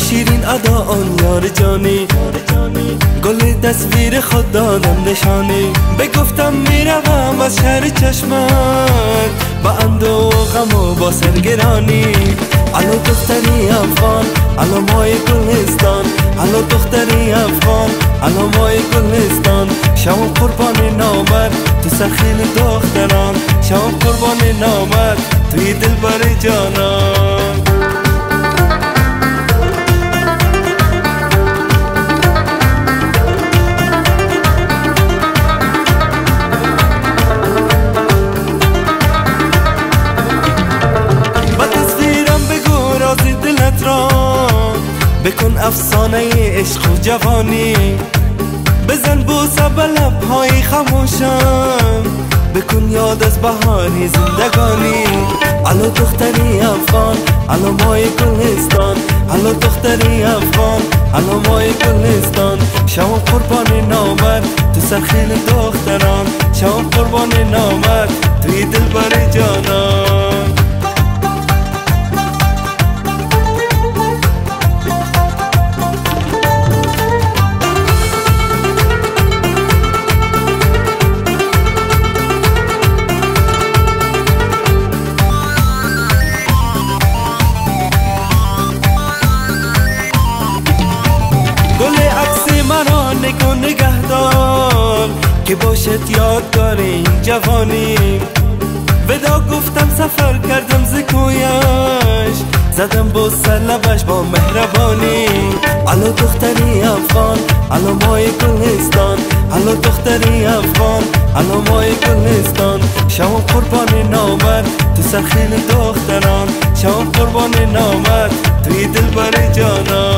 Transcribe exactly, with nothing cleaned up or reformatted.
شیرین ادا آن یار جانی، گل تصویر خود دادم نشانی. بگفتم میروم از شهر چشمت با اندوه و غم و با سرگرانی. الو دختری افغان، الو مای گلستان، الو دختری افغان، الو مای گلستان. شام قربان نامت تو سرخیل دختران، شام قربان نامت توی دلبر جانان. بکن افسانه عشق و جوانی، بزن بوسه به لبهای خموشم، بکن یاد از بهاری زندگانی. الو دختری افغان، الو مای گلستان، الو دختری افغان، الو مای گلستان. شام قربان نامت تو سرخیل دختران، شام قربان نامت توی دلبر جانان. نگو نگهدار که باشد یادگار این جوانی. ودا گفتم سفر کردم ز کویش، زدم بوسه لبش با مهربانی. الو دختری افغان، الو مای گلستان، الو دختری افغان، الو مای گلستان. شام قربان نامت تو سرخیل دختران، شام قربان نامت توی دلبر جانان.